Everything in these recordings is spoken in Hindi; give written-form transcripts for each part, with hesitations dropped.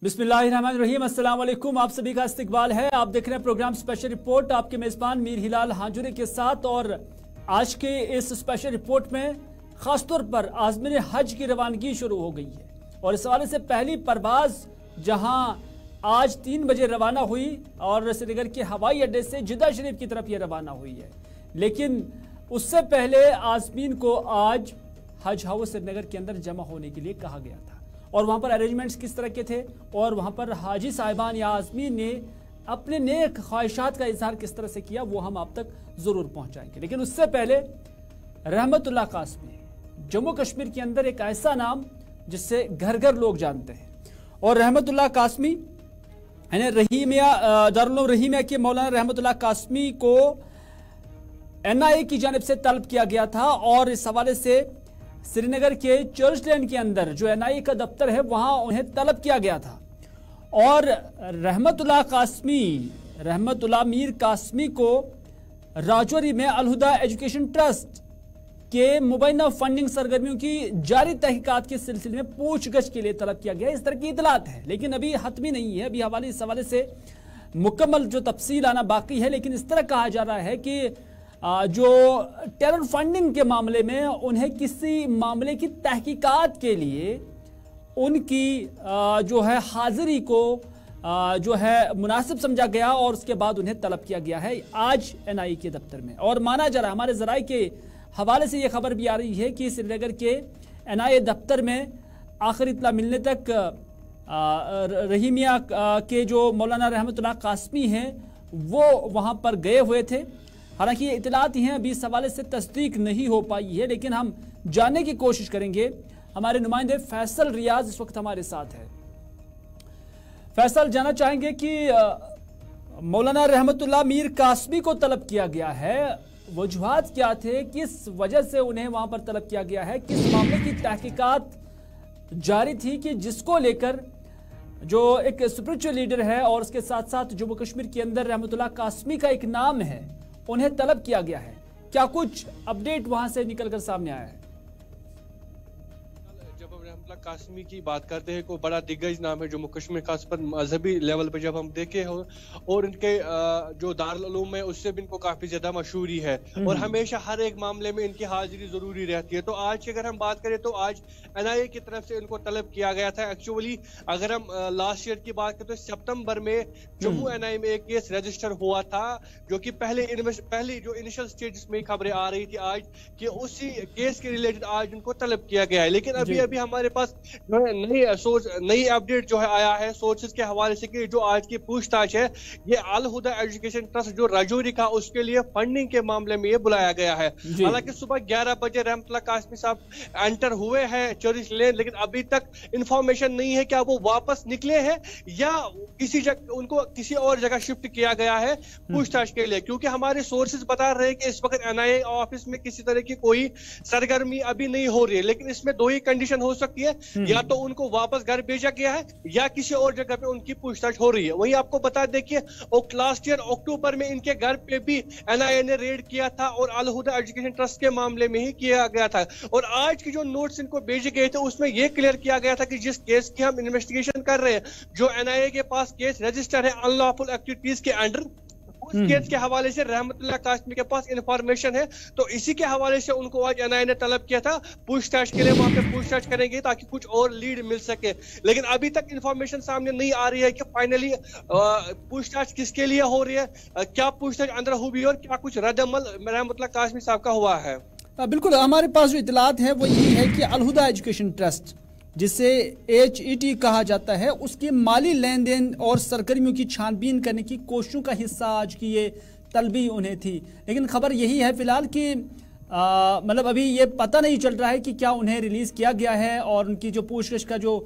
बिस्मिल्लाहिर्रहमानिर्रहीम, अस्सलाम वालेकुम। आप सभी का इस्तकबाल है। आप देख रहे हैं प्रोग्राम स्पेशल रिपोर्ट, आपके मेज़बान मीर हिलाल हांजुरी के साथ। और आज के इस स्पेशल रिपोर्ट में ख़ासतौर पर आज़मीन हज की रवानगी शुरू हो गई है और इस हवाले से पहली परवाज़ जहां आज 3 बजे रवाना हुई और श्रीनगर के हवाई अड्डे से जिद्दा शरीफ की तरफ ये रवाना हुई है, लेकिन उससे पहले आज़मीन को आज हज हाउस श्रीनगर के अंदर जमा होने के लिए कहा गया था और वहाँ पर अरेंजमेंट्स किस तरह के थे और वहाँ पर हाजी साहिबान या आज़मीन ने अपने नेक ख्वाहिशात का इजहार किस तरह से किया, वो हम आप तक ज़रूर पहुँचाएंगे। लेकिन उससे पहले रहमतुल्लाह कासमी जम्मू कश्मीर के अंदर एक ऐसा नाम जिससे घर घर लोग जानते हैं और रहमतुल्लाह कासमी यानी दारुल रहीमिया के मौलाना रहमतुल्लाह कासमी को NIA की जानिब से तलब किया गया था और इस हवाले से श्रीनगर के चर्च लैंड के अंदर जो NIA का दफ्तर है वहां उन्हें तलब किया गया था और रहमतुल्लाह मीर कासमी को राजौरी में अलहुदा एजुकेशन ट्रस्ट के मुबैना फंडिंग सरगर्मियों की जारी तहकीकात के सिलसिले में पूछगछ के लिए तलब किया गया। इस तरह की इतलात है, लेकिन अभी हतमी नहीं है। अभी इस हवाले से मुकम्मल जो तफसील आना बाकी है, लेकिन इस तरह कहा जा रहा है कि जो टेरर फंडिंग के मामले में उन्हें किसी मामले की तहकीकात के लिए उनकी जो है हाजिरी को जो है मुनासिब समझा गया और उसके बाद उन्हें तलब किया गया है आज NIA के दफ्तर में। और माना जा रहा है, हमारे ज़राए के हवाले से ये खबर भी आ रही है कि श्रीनगर के NIA दफ्तर में आखिर इतला मिलने तक रहीमिया के जो मौलाना रहमतुल्लाह कासमी हैं वो वहाँ पर गए हुए थे। हालांकि ये इतलात हैं, अभी इस हवाले से तस्दीक नहीं हो पाई है, लेकिन हम जानने की कोशिश करेंगे। हमारे नुमाइंदे फैसल रियाज इस वक्त हमारे साथ है। फैसल, जानना चाहेंगे कि मौलाना रहमतुल्लाह मीर कासमी को तलब किया गया है, वजूहात क्या थे, किस वजह से उन्हें वहां पर तलब किया गया है, किस मामले की तहकीकात जारी थी कि जिसको लेकर जो एक स्पिरिचुअल लीडर है और उसके साथ साथ जम्मू कश्मीर के अंदर रहमतुल्लाह कासमी का एक नाम है, उन्हें तलब किया गया है। क्या कुछ अपडेट वहां से निकलकर सामने आया है? जब हम रहमतुल्लाह कासमी की बात करते हैं, को बड़ा दिग्गज नाम है जम्मू कश्मीर, खासकर मजहबी लेवल पर जब हम देखे हो और इनके जो दारुल उलूम है उससे भी इनको काफी ज्यादा मशहूरी है और हमेशा हर एक मामले में इनकी हाजिरी जरूरी रहती है। तो आज की अगर हम बात करें तो आज NIA की तरफ से इनको तलब किया गया था। एक्चुअली अगर हम लास्ट ईयर की बात करें तो सितंबर में जम्मू NIA में एक केस रजिस्टर हुआ था, जो कि पहली जो इनिशियल स्टेजेस में खबरें आ रही थी आज कि उसी केस के रिलेटेड आज इनको तलब किया गया है। लेकिन अभी हमारे पास जो है नई अपडेट जो है आया है सोर्सेज के हवाले से कि जो आज की पूछताछ है ये अलहुदा एजुकेशन ट्रस्ट जो राजौरी का उसके लिए फंडिंग के मामले में ये बुलाया गया है। हालांकि सुबह 11 बजे रहमतुल्लाह कासमी साहब एंटर हुए हैं चर्च लेन, लेकिन अभी तक इंफॉर्मेशन नहीं है क्या वो वापस निकले हैं या किसी जगह उनको किसी और जगह शिफ्ट किया गया है पूछताछ के लिए, क्योंकि हमारे सोर्सेज बता रहे हैं कि इस वक्त NIA ऑफिस में किसी तरह की कोई सरगर्मी अभी नहीं हो रही है। लेकिन इसमें दो ही कंडीशन हो सकती है, या तो उनको वापस घर भेजा गया है या किसी और जगह पे उनकी पूछताछ हो रही है। वहीं आपको बता देखिए लास्ट ईयर अक्टूबर में इनके घर पे भी NIA ने रेड किया था और अलहुदा एजुकेशन ट्रस्ट के मामले में ही किया गया था। और आज की जो नोट्स इनको भेजे गए थे उसमें यह क्लियर किया गया था कि जिस केस की हम इन्वेस्टिगेशन कर रहे हैं, जो NIA के पास केस रजिस्टर है अनलॉफुल एक्टिविटीज के अंडर, उस केस के हवाले से रहमतुल्लाह कासमी के पास इंफॉर्मेशन है। तो इसी के हवाले से उनको आज NIA ने तलब किया था पूछताछ के लिए, वहां पे पूछताछ करेंगे ताकि कुछ और लीड मिल सके। लेकिन अभी तक इंफॉर्मेशन सामने नहीं आ रही है कि फाइनली पूछताछ किसके लिए हो रही है, क्या पूछताछ अंदर हुई और क्या कुछ रद्द-अमल रहमतुल्लाह कासमी साहब का हुआ है। बिल्कुल, हमारे पास जो इतलात है वो यही है कि अलहुदा एजुकेशन ट्रस्ट जिसे HET कहा जाता है उसके माली लेन देन और सरगर्मियों की छानबीन करने की कोशिशों का हिस्सा आज की ये तलबी उन्हें थी। लेकिन खबर यही है फिलहाल कि मतलब अभी ये पता नहीं चल रहा है कि क्या उन्हें रिलीज किया गया है और उनकी जो पूछताछ का जो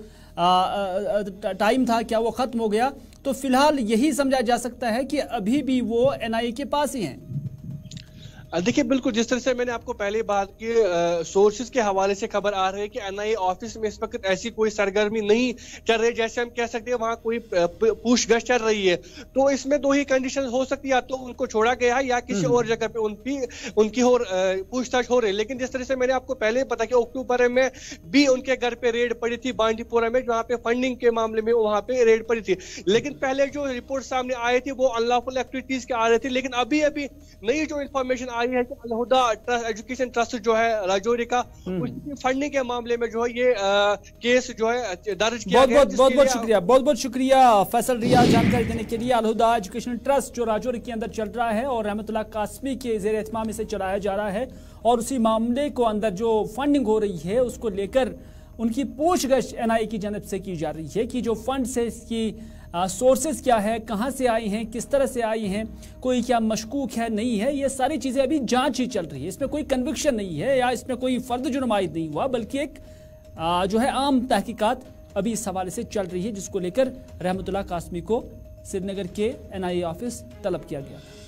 टाइम था क्या वो खत्म हो गया। तो फिलहाल यही समझा जा सकता है कि अभी भी वो NIA के पास ही हैं। देखिए बिल्कुल जिस तरह से मैंने आपको पहले बात की, सोर्सेज के हवाले से खबर आ रही है कि एनआईए ऑफिस में इस वक्त ऐसी कोई सरगर्मी नहीं चल रही, जैसे हम कह सकते हैं वहां कोई पूछगछ चल रही है। तो इसमें दो ही कंडीशन हो सकती है, या तो उनको छोड़ा गया है या किसी और जगह पे उनकी और पूछताछ हो रही है। लेकिन जिस तरह से मैंने आपको पहले पता कि अक्टूबर में भी उनके घर पे रेड पड़ी थी बांडीपुरा में, जहाँ पे फंडिंग के मामले में वहां पे रेड पड़ी थी। लेकिन पहले जो रिपोर्ट सामने आई थी वो अनलॉफुल एक्टिविटीज के आ रही थी। लेकिन अभी नई जो इन्फॉर्मेशन आई है कि अलहुदा एजुकेशन ट्रस्ट जो है राजौरी का, उसकी फंडिंग के मामले में जो है ये केस जो है दर्ज किया गया। बहुत बहुत शुक्रिया फैसल रिया जानकारी देने के लिए। अलहुदा एजुकेशन ट्रस्ट जो राजौरी के अंदर चल रहा है और रहमतुल्लाह कासमी के जेर एहतमाम इसे चलाया जा रहा है, और उसी मामले को अंदर जो फंडिंग हो रही है उसको लेकर उनकी पूछगछ एनआईए की जानब से की जा रही है कि जो फंड है इसकी सोर्सेज क्या है, कहां से आई हैं, किस तरह से आई हैं, कोई क्या मशकूक है नहीं है, ये सारी चीज़ें अभी जांच ही चल रही है। इसमें कोई कन्विक्शन नहीं है या इसमें कोई फर्द जुर्म आयद नहीं हुआ, बल्कि एक जो है आम तहकीकात अभी इस हवाले से चल रही है, जिसको लेकर रहमतुल्लाह कासमी को श्रीनगर के एनआईए ऑफिस तलब किया गया था।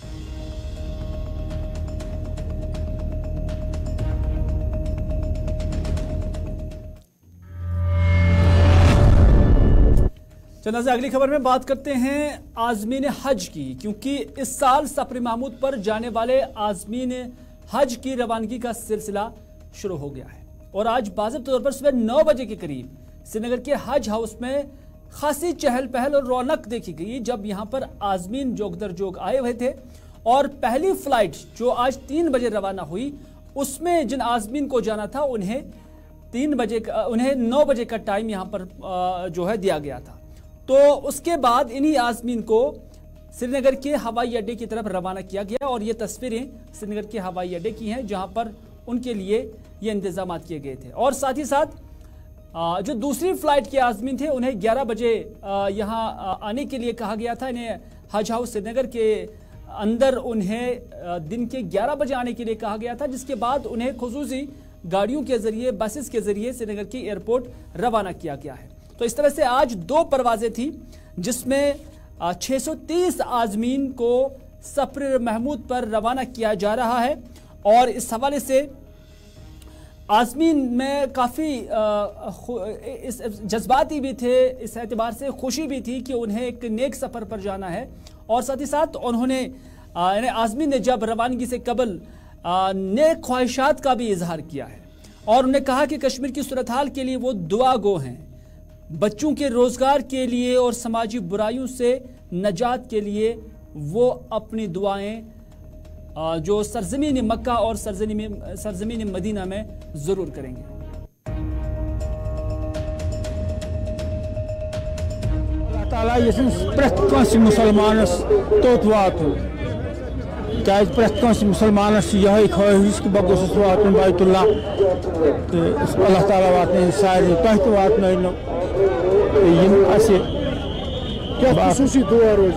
चलिए से अगली खबर में बात करते हैं आज़मीन हज की, क्योंकि इस साल सफर महमूद पर जाने वाले आज़मीन हज की रवानगी का सिलसिला शुरू हो गया है। और आज बाज़ाब्ता तौर पर सुबह 9 बजे के करीब श्रीनगर के हज हाउस में खासी चहल पहल और रौनक देखी गई, जब यहां पर आज़मीन जोग दर जोग आए हुए थे। और पहली फ्लाइट जो आज 3 बजे रवाना हुई, उसमें जिन आज़मीन को जाना था उन्हें 9 बजे का टाइम यहां पर जो है दिया गया था। तो उसके बाद इन्हीं आज़मीन को श्रीनगर के हवाई अड्डे की तरफ रवाना किया गया, और ये तस्वीरें श्रीनगर के हवाई अड्डे की हैं जहां पर उनके लिए ये इंतजाम किए गए थे। और साथ ही साथ जो दूसरी फ्लाइट के आज़मीन थे उन्हें 11 बजे यहाँ आने के लिए कहा गया था। इन्हें हज हाउस श्रीनगर के अंदर उन्हें दिन के 11 बजे आने के लिए कहा गया था, जिसके बाद उन्हें खुसूसी गाड़ियों के जरिए, बसेस के जरिए श्रीनगर की एयरपोर्ट रवाना किया गया है। तो इस तरह से आज 2 परवाजें थी, जिसमें 630 आज़मीन को सफर महमूद पर रवाना किया जा रहा है। और इस हवाले से आज़मीन में काफ़ी जज्बाती भी थे, इस एतबार से खुशी भी थी कि उन्हें एक नेक सफ़र पर जाना है। और साथ ही साथ उन्होंने आज़मीन ने जब रवानगी से कबल नेक ख्वाहिशात का भी इजहार किया है, और उन्होंने कहा कि कश्मीर की सूरत हाल के लिए वो दुआ गो हैं, बच्चों के रोज़गार के लिए और समाजी बुराइयों से नजात के लिए वो अपनी दुआएं जो सरजमीन मक्का और सरजमीन मदीना में ज़रूर करेंगे। अल्लाह ताला प्रत कंस मुसलमानस तोत वातुन, क्या प्रत कंस मुसलमानस यही ख्वाहिश कि बह गोसुस वातुन बैतुल्लाह, अल्लाह ताला वातन सारे तह वातन क्या खुसूसी दुआ रोज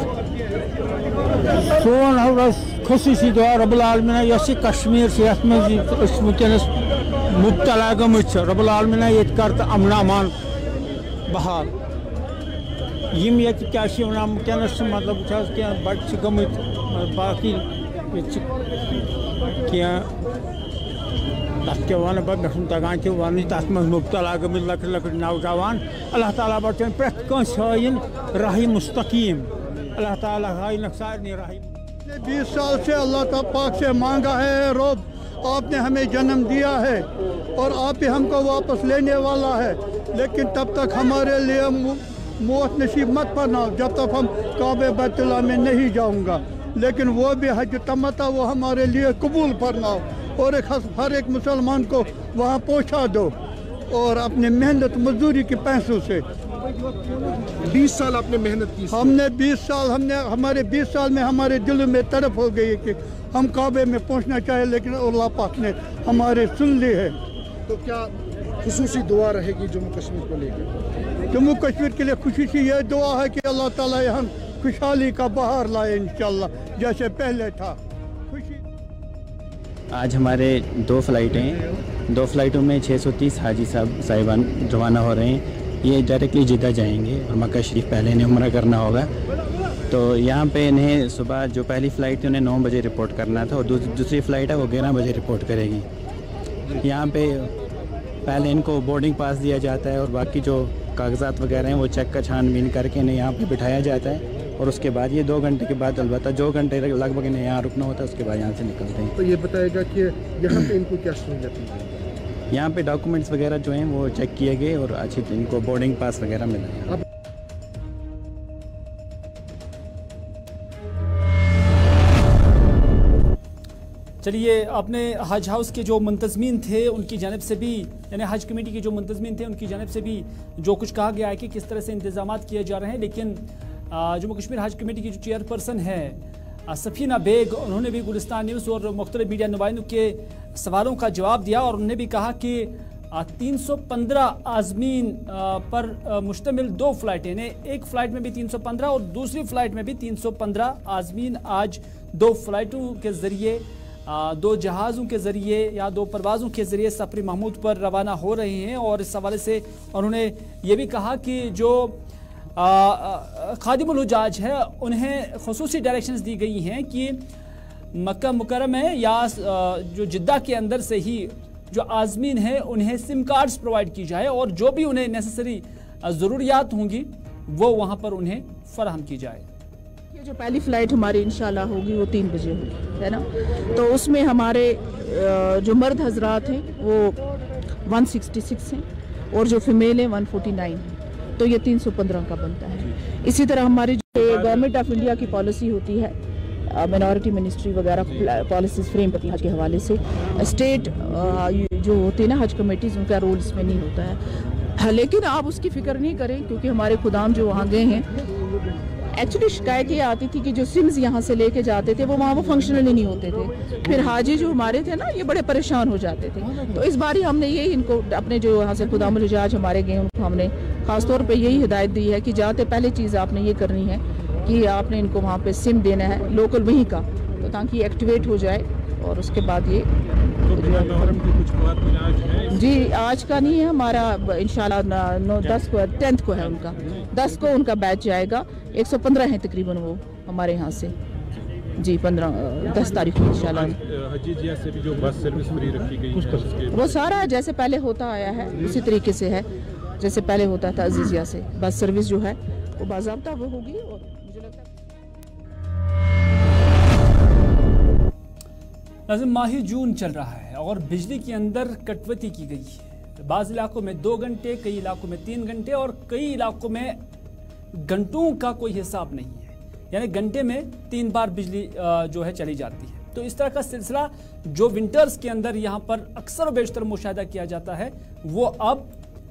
सोन खुसूसी दुआ रब्बुल आलमीन यस कश्मीर से यथ में वनस मुब्तला गमत रब्बुल आलमीन ये कर अमन अमान बहाल यम ये क्या वनस मतलब क्या बच्चे गमत बाकी क्या तथ क्या वन बह मे तगान वन तथ मज मुब्तला गमत लकट लकट नौजवान। अल्लाह ताला बचन प्रत कंस हाइन राह मुस्तकीम, अल्लाह ताला हाइन सारनी राह। 20 साल से अल्लाह पाक से मांगा है, रब आपने हमें जन्म दिया है और आप ही हमको वापस लेने वाला है, लेकिन तब तक हमारे लिए मौत नसीब मत करना जब तक हम काबे बैतुल्लाह में नहीं जाऊंगा। लेकिन वो भी हज तमत्ता वो हमारे लिए कबूल फरमाओ, और हर एक मुसलमान को वहाँ पहुँचा दो, और अपने मेहनत मजदूरी के पैसों से। 20 साल आपने मेहनत की, हमने 20 साल हमारे 20 साल में हमारे दिल में तड़प हो गई कि हम काबे में पहुंचना चाहे, लेकिन अल्लाह पाक ने हमारे सुन ली है। तो क्या खुसूसी दुआ रहेगी जम्मू कश्मीर को लेकर? जम्मू कश्मीर के लिए खुशी ये दुआ है कि अल्लाह ताला यहाँ खुशहाली का बहार लाए इंशाल्लाह, जैसे पहले था। खुशी आज हमारे 2 फ्लाइटें हैं, 2 फ्लाइटों में 630 हाजी साहिबान रवाना हो रहे हैं। ये डायरेक्टली जिद्दा जाएंगे और मक्का शरीफ पहले इन्हें उम्रा करना होगा। तो यहाँ पे इन्हें सुबह जो पहली फ़्लाइट थी उन्हें 9 बजे रिपोर्ट करना था और दूसरी फ़्लाइट है वो 11 बजे रिपोर्ट करेगी। यहाँ पे पहले इनको बोर्डिंग पास दिया जाता है और बाकी जो कागजात वगैरह हैं वो चेक का छानबीन करके इन्हें यहाँ पे बिठाया जाता है और उसके बाद ये 2 घंटे के बाद अलबत्ता 2 घंटे लगभग इन्हें यहाँ रुकना होता है, उसके बाद यहाँ से निकलते हैं। तो ये बताएगा कि यहाँ पे इनको क्या सहूलियत है? यहाँ पे डॉक्यूमेंट्स वगैरह जो हैं वो चेक किए गए और अच्छी इनको बोर्डिंग पास वगैरह मिला। चलिए, आपने हज हाउस के जो मुंतजमीन थे उनकी जानिब से भी, यानी हज कमेटी के जो मुंतजमीन थे उनकी जानिब से भी जो कुछ कहा गया है कि किस तरह से इंतजामात किए जा रहे हैं, लेकिन जम्मू कश्मीर हज कमेटी की जो चेयरपर्सन है सफीना बेग, उन्होंने भी गुलिस्तान न्यूज़ और मुख्तलिफ मीडिया नुमाइंदों के सवालों का जवाब दिया और उन्होंने भी कहा कि 315 आज़मीन पर मुश्तमिल 2 फ़्लाइटें, यानी एक फ़्लाइट में भी 315 और दूसरी फ़्लाइट में भी 315 आज़मीन आज 2 फ़्लाइटों के ज़रिए 2 जहाज़ों के ज़रिए या 2 परवाज़ों के ज़रिए सफरी महमूद पर रवाना हो रहे हैं। और इस हवाले से उन्होंने ये भी कहा कि जो खादिमुल हुज्जाज है उन्हें खुसूसी डायरेक्शंस दी गई हैं कि मक्का मुकर्रम है या जो जिद्दा के अंदर से ही जो आज़मीन है उन्हें सिम कार्ड्स प्रोवाइड की जाए और जो भी उन्हें नेसेसरी ज़रूरियात होंगी वो वहाँ पर उन्हें फराहम की जाए। जो पहली फ़्लाइट हमारी इंशाल्लाह होगी वो 3 बजे होगी, है ना। तो उसमें हमारे जो मर्द हजरात हैं वो 166 हैं और जो फीमेल हैं 149 हैं, तो ये 315 का बनता है। इसी तरह हमारी जो गवर्नमेंट ऑफ इंडिया की पॉलिसी होती है, मिनॉरिटी मिनिस्ट्री वगैरह पॉलिसीज फ्रेम करती है हज के हवाले से, स्टेट जो होती है ना हज कमेटीज़, उनका रोल इसमें नहीं होता है। लेकिन आप उसकी फ़िक्र नहीं करें क्योंकि हमारे खुदाम जो वहाँ गए हैं, एक्चुअली शिकायत ये आती थी कि जो सिम्स यहाँ से लेके जाते थे वो वहाँ वो फंक्शनल ही नहीं होते थे, फिर हाजी जो हमारे थे ना ये बड़े परेशान हो जाते थे। तो इस बार ही हमने यही इनको अपने जो यहाँ से खुदामुल हुज्जाज हमारे गए उनको हमने ख़ासतौर पे यही हिदायत दी है कि जाते पहले चीज़ आपने ये करनी है कि आपने इनको वहाँ पे सिम देना है लोकल वहीं का, तो ताकि एक्टिवेट हो जाए और उसके बाद ये जी आज का नहीं है हमारा, इंशाल्लाह 10 को 10th को है उनका, 10 को उनका बैच जाएगा। 115 हैं तकरीबन वो हमारे यहाँ से जी, 10 तारीख को इंशाल्लाह। हजीजिया से भी जो बस सर्विस फ्री रखी गई है वो सारा जैसे पहले होता आया है उसी तरीके से है जैसे पहले होता था। अजीजिया से बस सर्विस जो है वो बाज़ाब्ता वो होगी। और मुझे लगता है माही जून चल रहा है और बिजली के अंदर कटौती की गई है। बाज़ इलाकों में 2 घंटे, कई इलाकों में 3 घंटे और कई इलाकों में घंटों का कोई हिसाब नहीं है, यानी घंटे में 3 बार बिजली जो है चली जाती है। तो इस तरह का सिलसिला जो विंटर्स के अंदर यहाँ पर अक्सर व बेशतर मुशाहिदा किया जाता है वो अब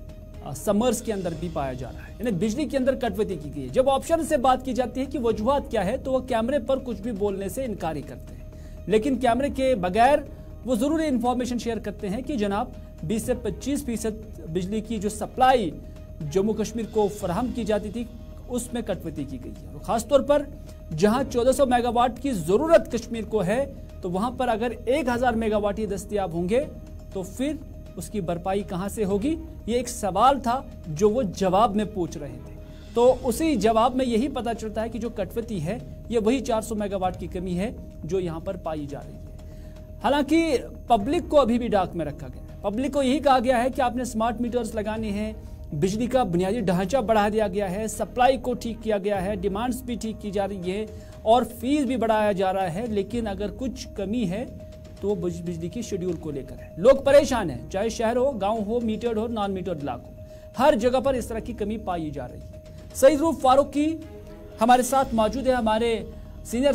समर्स के अंदर भी पाया जा रहा है, यानी बिजली के अंदर कटौती की गई है। जब ऑप्शन से बात की जाती है कि वजूहात क्या है तो वह कैमरे पर कुछ भी बोलने से इनकार ही करते हैं, लेकिन कैमरे के बगैर वो ज़रूरी इंफॉर्मेशन शेयर करते हैं कि जनाब 20 से 25% बिजली की जो सप्लाई जम्मू कश्मीर को फराहम की जाती थी उसमें कटौती की गई है। और ख़ासतौर पर जहां 1400 मेगावाट की ज़रूरत कश्मीर को है तो वहां पर अगर 1000 मेगावाट ही दस्तयाब होंगे तो फिर उसकी भरपाई कहां से होगी, ये एक सवाल था जो वो जवाब में पूछ रहे थे। तो उसी जवाब में यही पता चलता है कि जो कटौती है ये वही 400 मेगावाट की कमी है जो यहाँ पर पाई जा रही है। हालांकि पब्लिक को अभी भी डाक में रखा गया है। पब्लिक को यही कहा गया है कि आपने स्मार्ट मीटर्स लगाने हैं, बिजली का बुनियादी ढांचा बढ़ा दिया गया है, सप्लाई को ठीक किया गया है, डिमांड्स भी ठीक की जा रही है और फीस भी बढ़ाया जा रहा है, लेकिन अगर कुछ कमी है तो वो बिजली की शेड्यूल को लेकर है। लोग परेशान हैं, चाहे शहर हो, गाँव हो, मीटर्ड हो, नॉन मीटर्ड इलाकों, हर जगह पर इस तरह की कमी पाई जा रही है। सईद रूफ फारूकी हमारे साथ मौजूद है, हमारे सीनियर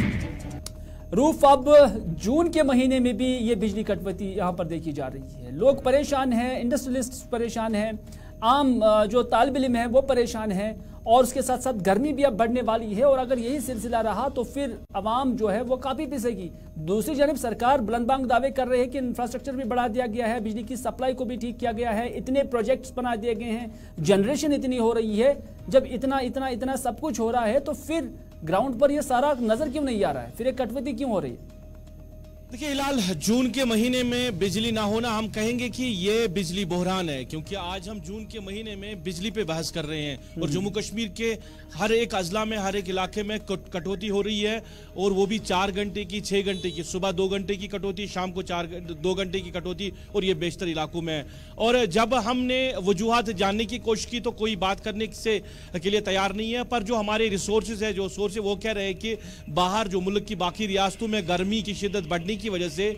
साथी। रूफ, अब जून के महीने में भी ये बिजली कटौती यहाँ पर देखी जा रही है, लोग परेशान हैं, इंडस्ट्रियलिस्ट परेशान हैं, आम जो तालिब इल्म है वो परेशान है और उसके साथ साथ गर्मी भी अब बढ़ने वाली है और अगर यही सिलसिला रहा तो फिर आवाम जो है वो काफ़ी पिसेगी। दूसरी जानब सरकार बुलंदबांग दावे कर रही है कि इंफ्रास्ट्रक्चर भी बढ़ा दिया गया है, बिजली की सप्लाई को भी ठीक किया गया है, इतने प्रोजेक्ट्स बना दिए गए हैं, जनरेशन इतनी हो रही है। जब इतना इतना इतना सब कुछ हो रहा है तो फिर ग्राउंड पर ये सारा नज़र क्यों नहीं आ रहा है, फिर ये कटौती क्यों हो रही है? देखिए हिलाल, जून के महीने में बिजली ना होना, हम कहेंगे कि ये बिजली बहरान है, क्योंकि आज हम जून के महीने में बिजली पे बहस कर रहे हैं और जम्मू कश्मीर के हर एक अजला में, हर एक इलाके में कटौती हो रही है, और वो भी 4 घंटे की, 6 घंटे की, सुबह 2 घंटे की कटौती, शाम को 2 घंटे की कटौती, और ये बेशतर इलाकों में है। और जब हमने वजूहात जानने की कोशिश की तो कोई बात करने के लिए तैयार नहीं है, पर जो हमारे रिसोर्सेज है, जो सोर्स है, वो कह रहे हैं कि बाहर जो मुल्क की बाकी रियासतों में गर्मी की शिद्दत बढ़ने की वजह से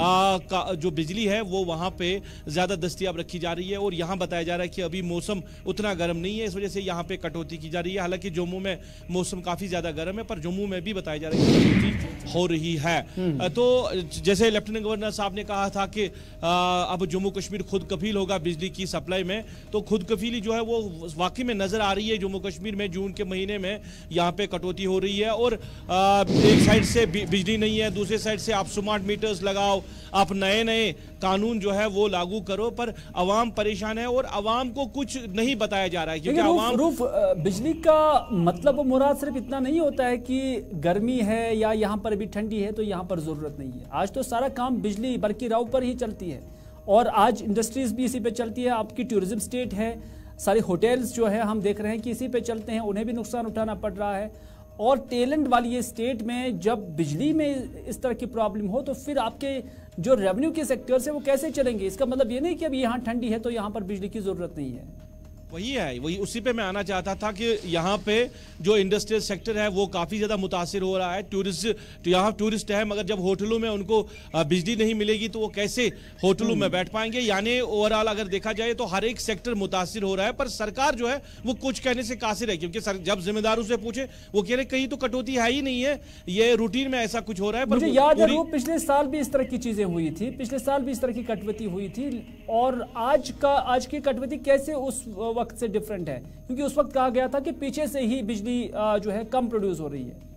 जो बिजली है वो वहां पे ज्यादा दस्तयाब रखी जा रही है, और यहां बताया जा रहा है कि अभी मौसम उतना गर्म नहीं है, इस वजह से यहां पे कटौती की जा रही है। हालांकि जम्मू में मौसम काफी ज्यादा गर्म है, पर जम्मू में भी बताया जा रहा है कि कटौती हो रही है। तो जैसे लेफ्टिनेंट गवर्नर साहब ने कहा था कि अब जम्मू कश्मीर खुद कफील होगा बिजली की सप्लाई में, तो खुद कफीली जो है वो वाकई में नजर आ रही है जम्मू कश्मीर में। जून के महीने में यहाँ पे कटौती हो रही है, और एक साइड से बिजली नहीं है, दूसरे साइड से आप स्मार्ट मीटर्स लगाओ, आप नए नए कानून जो है वो लागू करो, पर अवाम परेशान है और अवाम को कुछ नहीं बताया जा रहा है, क्योंकि अवाम बिजली का मतलब मुराद सिर्फ इतना नहीं होता है कि गर्मी है या यहाँ पर अभी ठंडी है तो यहाँ पर जरूरत नहीं है। आज तो सारा काम बिजली बरकी राव पर ही चलती है, और आज इंडस्ट्रीज भी इसी पे चलती है। आपकी टूरिज्म स्टेट है, सारे होटल्स जो है हम देख रहे हैं कि इसी पे चलते हैं, उन्हें भी नुकसान उठाना पड़ रहा है। और टैलेंट वाली ये स्टेट में जब बिजली में इस तरह की प्रॉब्लम हो तो फिर आपके जो रेवेन्यू के सेक्टर्स है वो कैसे चलेंगे? इसका मतलब ये नहीं कि अब यहाँ ठंडी है तो यहाँ पर बिजली की जरूरत नहीं है। वही है, वही उसी पे मैं आना चाहता था कि यहाँ पे जो इंडस्ट्रियल सेक्टर है वो काफ़ी ज़्यादा मुतासिर हो रहा है। यहाँ टूरिस्ट है, मगर जब होटलों में उनको बिजली नहीं मिलेगी तो वो कैसे होटलों में बैठ पाएंगे? यानी ओवरऑल अगर देखा जाए तो हर एक सेक्टर मुतासिर हो रहा है, पर सरकार जो है वो कुछ कहने से कासिर है, क्योंकि जब जिम्मेदारों से पूछे वो कह रहे कहीं तो कटौती है ही नहीं है, ये रूटीन में ऐसा कुछ हो रहा है। मुझे याद है वो पिछले साल भी इस तरह की चीजें हुई थी, पिछले साल भी इस तरह की कटौती हुई थी, और आज की कटौती कैसे उस वक्त से डिफरेंट है? क्योंकि उस वक्त कहा गया था कि पीछे से ही बिजली जो है कम प्रोड्यूस हो रही है।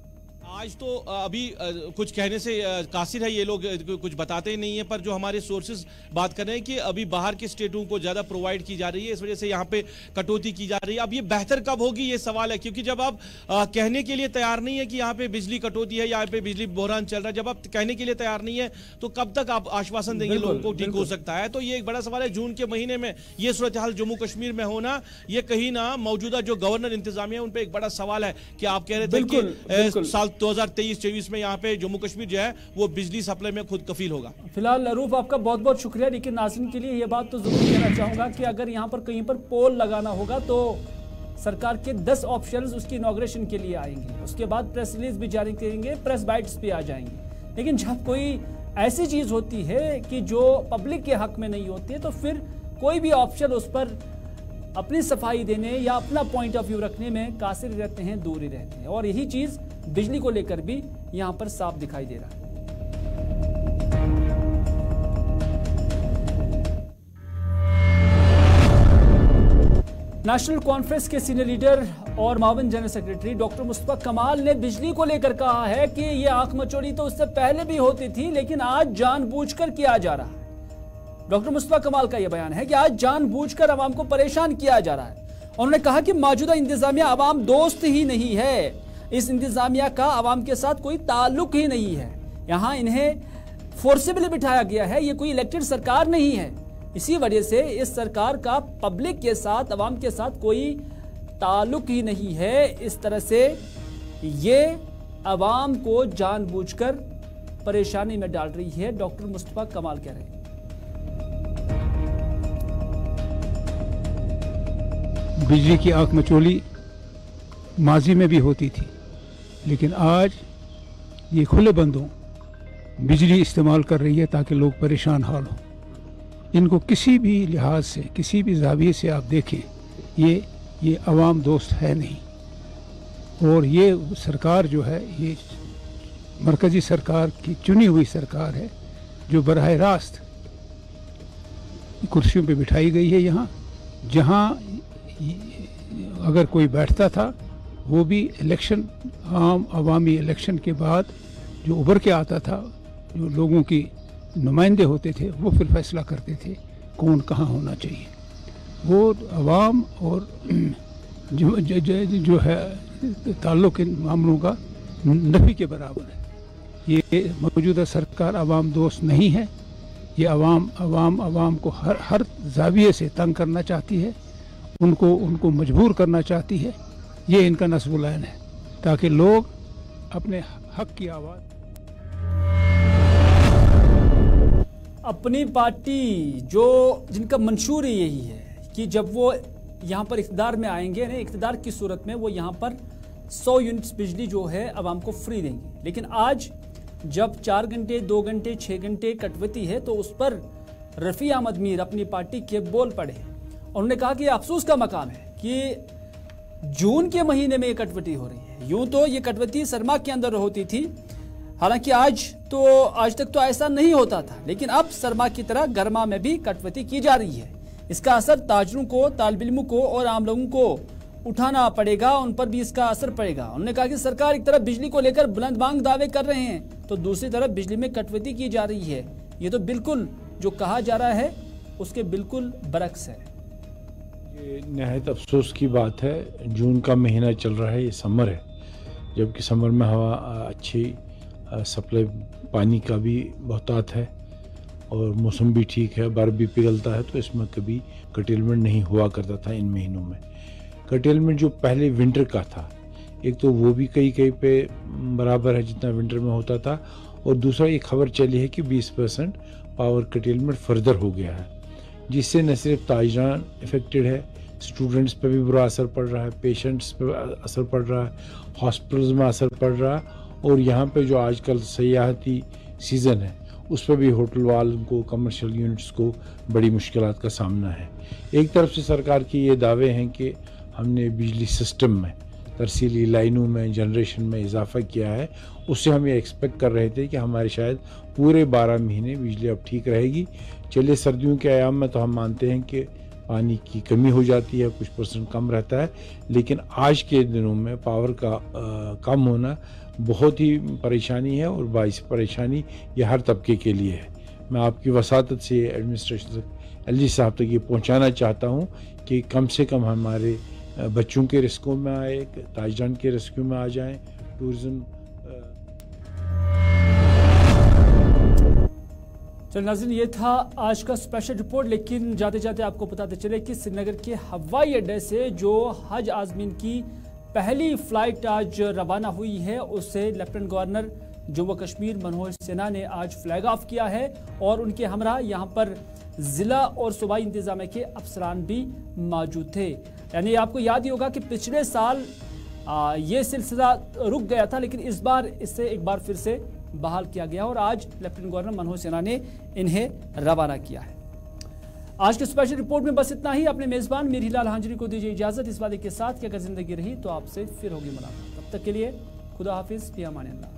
आज तो अभी कुछ कहने से कासिर है, ये लोग कुछ बताते ही नहीं है, पर जो हमारे सोर्सेज बात कर रहे हैं कि अभी बाहर के स्टेटों को ज्यादा प्रोवाइड की जा रही है, इस वजह से यहाँ पे कटौती की जा रही है। अब ये बेहतर कब होगी ये सवाल है, क्योंकि जब आप कहने के लिए तैयार नहीं है कि यहाँ पे बिजली कटौती है, यहाँ पे बिजली बहरान चल रहा है, जब आप कहने के लिए तैयार नहीं है तो कब तक आप आश्वासन देंगे लोगों को ठीक हो सकता है? तो ये एक बड़ा सवाल है। जून के महीने में ये सूरत हाल जम्मू कश्मीर में होना, ये कहीं ना मौजूदा जो गवर्नर इंतजामिया उन पर एक बड़ा सवाल है कि आप कह रहे थे कि साल 2023-24 में यहाँ पे जम्मू कश्मीर जो है वो बिजली सप्लाई में खुद कफील होगा। फिलहाल रूफ आपका बहुत बहुत शुक्रिया, लेकिन नाज़रीन के लिए ये बात तो जरूर कहना चाहूंगा कि अगर यहाँ पर कहीं पर पोल लगाना होगा तो सरकार के 10 ऑफिशियल्स उसकी इनॉग्रेशन के लिए आएंगे, उसके बाद प्रेस रिलीज भी जारी करेंगे, प्रेस बाइट्स भी आ जाएंगे। लेकिन जब कोई ऐसी चीज होती है कि जो पब्लिक के हक में नहीं होती है तो फिर कोई भी ऑफिशियल उस पर अपनी सफाई देने या अपना पॉइंट ऑफ व्यू रखने में कासिर रहते हैं, दूर ही रहते हैं। और यही चीज बिजली को लेकर भी यहां पर साफ दिखाई दे रहा है। नेशनल कॉन्फ्रेंस के सीनियर लीडर और मावन जनरल सेक्रेटरी डॉक्टर मुस्तफा कमाल ने बिजली को लेकर कहा है कि ये आंख मचोड़ी तो उससे पहले भी होती थी, लेकिन आज जानबूझकर किया जा रहा है। डॉक्टर मुस्तफा कमाल का यह बयान है कि आज जानबूझकर आवाम को परेशान किया जा रहा है। उन्होंने कहा कि मौजूदा इंतजामिया आवाम दोस्त ही नहीं है, इस इंतजामिया का आवाम के साथ कोई ताल्लुक ही नहीं है, यहाँ इन्हें फोर्सेबली बिठाया गया है, ये कोई इलेक्टेड सरकार नहीं है। इसी वजह से इस सरकार का पब्लिक के साथ, आवाम के साथ कोई ताल्लुक ही नहीं है। इस तरह से ये आवाम को जानबूझकर परेशानी में डाल रही है, डॉक्टर मुस्तफा कमाल कह रहे हैं। बिजली की आंख मचोली माजी में भी होती थी, लेकिन आज ये खुले बंदों बिजली इस्तेमाल कर रही है ताकि लोग परेशान हाल हों। इनको किसी भी लिहाज से, किसी भी जाविये से आप देखें, ये अवाम दोस्त है नहीं। और ये सरकार जो है ये मरकज़ी सरकार की चुनी हुई सरकार है जो बराह रास्त कुर्सियों पे बिठाई गई है। यहाँ जहाँ अगर कोई बैठता था वो भी इलेक्शन, आम अवामी इलेक्शन के बाद जो उभर के आता था, जो लोगों की नुमाइंदे होते थे, वो फिर फैसला करते थे कौन कहाँ होना चाहिए। वो अवाम और जो है ताल्लुक़ इन मामलों का नफ़ी के बराबर है। ये मौजूदा सरकार अवाम दोस्त नहीं है। ये अवाम को हर जाविये से तंग करना चाहती है, उनको मजबूर करना चाहती है। ये इनका नस्बुल ऐन है, ताकि लोग अपने हक की आवाज़। अपनी पार्टी जिनका मंशूर यही है कि जब वो यहाँ पर इक़्तिदार में आएंगे ना, इक़्तिदार की सूरत में वो यहाँ पर 100 यूनिट्स बिजली जो है आवाम को फ्री देंगे। लेकिन आज जब 4 घंटे 2 घंटे 6 घंटे कटौती है तो उस पर रफ़ी अहमद मीर अपनी पार्टी के बोल पड़े। उन्होंने कहा कि अफसोस का मकाम है कि जून के महीने में ये कटौती हो रही है। यूं तो ये कटौती सरमा के अंदर होती थी, हालांकि आज तक तो ऐसा नहीं होता था, लेकिन अब सरमा की तरह गर्मा में भी कटौती की जा रही है। इसका असर ताजरों को, तालिब इल्मों को और आम लोगों को उठाना पड़ेगा, उन पर भी इसका असर पड़ेगा। उन्होंने कहा कि सरकार एक तरफ बिजली को लेकर बुलंद बांग दावे कर रहे हैं तो दूसरी तरफ बिजली में कटौती की जा रही है। ये तो बिल्कुल जो कहा जा रहा है उसके बिल्कुल बरक्स है। ये नहायत अफसोस की बात है। जून का महीना चल रहा है, ये समर है, जबकि समर में हवा अच्छी, सप्लाई पानी का भी बहुतात है और मौसम भी ठीक है, बर्फ़ भी पिघलता है, तो इसमें कभी कटेलमेंट नहीं हुआ करता था। इन महीनों में कटेलमेंट जो पहले विंटर का था, एक तो वो भी कहीं पे बराबर है जितना विंटर में होता था, और दूसरा ये खबर चली है कि 20% पावर कटेलमेंट फर्दर हो गया है, जिससे न सिर्फ ताजरान इफ़ेक्टेड है, स्टूडेंट्स पे भी बुरा असर पड़ रहा है, पेशेंट्स पे असर पड़ रहा है, हॉस्पिटल्स में असर पड़ रहा है, और यहाँ पे जो आजकल सयाहती सीज़न है उस पर भी होटल वालों को, कमर्शियल यूनिट्स को बड़ी मुश्किलात का सामना है। एक तरफ से सरकार की ये दावे हैं कि हमने बिजली सिस्टम में, तरसीली लाइनों में, जनरेशन में इजाफा किया है, उससे हम ये एक्सपेक्ट कर रहे थे कि हमारे शायद पूरे 12 महीने बिजली अब ठीक रहेगी। चलिए सर्दियों के अयाम में तो हम मानते हैं कि पानी की कमी हो जाती है, कुछ % कम रहता है, लेकिन आज के दिनों में पावर का कम होना बहुत ही परेशानी है, और बाइस परेशानी ये हर तबके के लिए है। मैं आपकी वसातत से एडमिनिस्ट्रेशन एलजी साहब तक ये पहुंचाना चाहता हूं कि कम से कम हमारे बच्चों के रिस्कों में आए, ताजरान के रिस्कों में आ जाएं, टूरिज्म। चल नाज़रीन, ये था आज का स्पेशल रिपोर्ट। लेकिन जाते जाते आपको बताते चले कि श्रीनगर के हवाई अड्डे से जो हज आज़मीन की पहली फ्लाइट आज रवाना हुई है, उससे लेफ्टिनेंट गवर्नर जम्मू कश्मीर मनोहर सिन्हा ने आज फ्लैग ऑफ किया है, और उनके हमरा यहाँ पर ज़िला और सूबाई इंतजामिया के अफसरान भी मौजूद थे। यानी आपको याद ही होगा कि पिछले साल ये सिलसिला रुक गया था, लेकिन इस बार इससे एक बार फिर से बहाल किया गया, और आज लेफ्टिनेंट गवर्नर मनोहर सिन्हा ने इन्हें रवाना किया है। आज के स्पेशल रिपोर्ट में बस इतना ही। अपने मेज़बान मीर हिलाल हांजरी को दीजिए इजाज़त, इस वादे के साथ कि अगर ज़िंदगी रही तो आपसे फिर होगी मुलाकात। तब तक के लिए खुदा हाफिज़, फ़ी अमान अल्लाह।